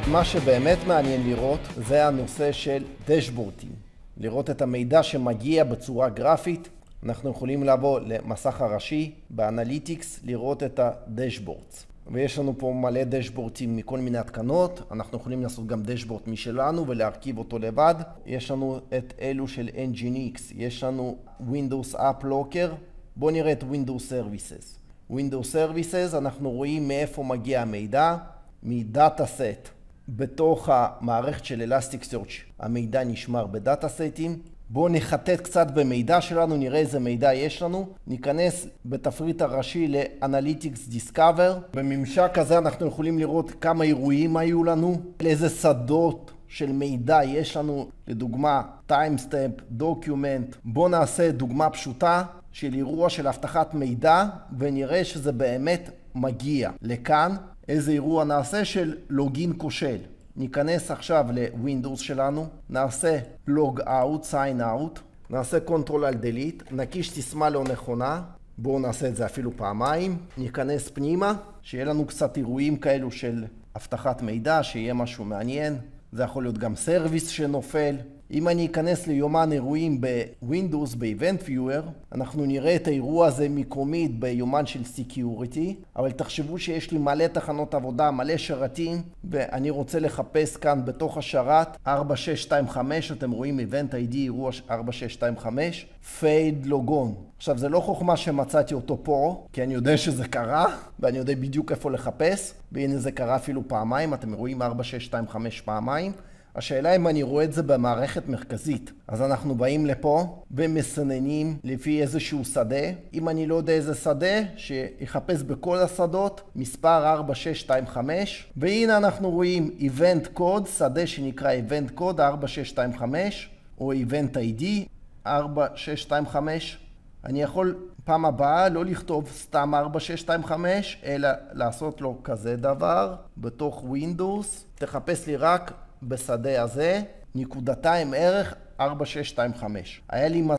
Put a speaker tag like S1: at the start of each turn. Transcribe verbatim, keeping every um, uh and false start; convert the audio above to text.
S1: מה שבאמת מעניין לראות זה הנושא של דשבורדים. לראות את המידע שמגיע בצורה גרפית. אנחנו יכולים לבוא למסך הראשי באנליטיקס, לראות את הדשבורדס. ויש לנו פה מלא דשבורדים מכל מיני התקנות. אנחנו יכולים לעשות גם דשבורד משלנו ולהרכיב אותו לבד. יש לנו את אלו של אן ג'י אן אקס. יש לנו Windows App Locker. בואו נראה את Windows Services. Windows Services, אנחנו רואים מאיפה מגיע המידע, מדאטה סט. בתוך המערכת של Elasticsearch המידע נשמר בדאטה סטים. בואו נחטט קצת במידע שלנו, נראה איזה מידע יש לנו. ניכנס בתפריט הראשי ל-Analytics Discover. בממשק הזה אנחנו יכולים לראות כמה אירועים היו לנו, איזה שדות של מידע יש לנו, לדוגמה Timestamp, Document. בואו נעשה דוגמה פשוטה של אירוע של הבטחת מידע ונראה שזה באמת מגיע לכאן. איזה אירוע נעשה של לוגין כושל. ניכנס עכשיו לווינדוס שלנו, נעשה לוג אאוט, סיין אאוט, נעשה קונטרול על דליט, נקיש סיסמה לא נכונה, בואו נעשה את זה אפילו פעמיים, ניכנס פנימה, שיהיה לנו קצת אירועים כאלו של הבטחת מידע, שיהיה משהו מעניין, זה יכול להיות גם סרוויס שנופל. אם אני אכנס ליומן אירועים בווינדוס, ב-Event Viewer, אנחנו נראה את האירוע הזה מקומית ביומן של Security, אבל תחשבו שיש לי מלא תחנות עבודה, מלא שרתים, ואני רוצה לחפש כאן בתוך השרת ארבע שש שתיים חמש, אתם רואים Event איי די אירוע ארבע שש שתיים חמש, Failed Logon. עכשיו זה לא חוכמה שמצאתי אותו פה, כי אני יודע שזה קרה, ואני יודע בדיוק איפה לחפש, והנה זה קרה אפילו פעמיים, אתם רואים ארבע שש שתיים חמש פעמיים. השאלה אם אני רואה את זה במערכת מרכזית. אז אנחנו באים לפה ומסננים לפי איזשהו שדה. אם אני לא יודע איזה שדה, שיחפש בכל השדות, מספר ארבע שש שתיים חמש. והנה אנחנו רואים Event Code, שדה שנקרא Event Code ארבע שש שתיים חמש, או Event איי די ארבע שש שתיים חמש. אני יכול פעם הבאה לא לכתוב סתם ארבע שש שתיים חמש, אלא לעשות לו כזה דבר בתוך Windows. תחפש לי רק בשדה הזה, נקודתה עם ערך ארבע שש שתיים חמש. היה לי